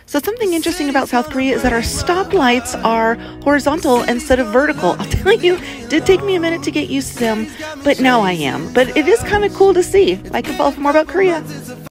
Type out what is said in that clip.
So something interesting about South Korea is that our stoplights are horizontal instead of vertical. I'll tell you, it did take me a minute to get used to them, but now I am. But it is kind of cool to see. Like and follow for more about Korea.